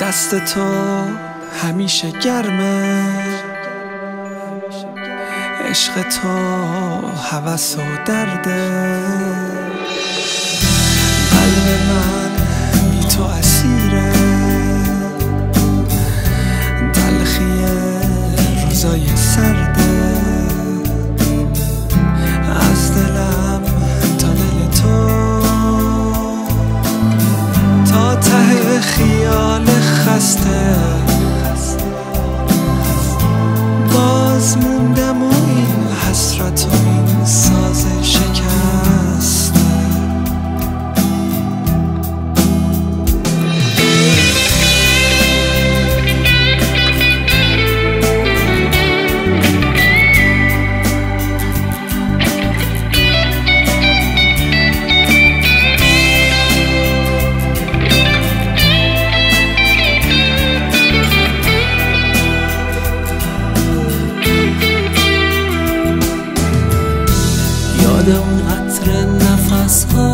دست تو همیشه گرمه، عشق تو هوس و درده، قلب من بی تو اسیره، تلخی روزای سرده، از دلم تا دل تو، تا ته خیال خسته باز موندم و این حسرت و این ساز شکسته. یاد اون عطر نفس ها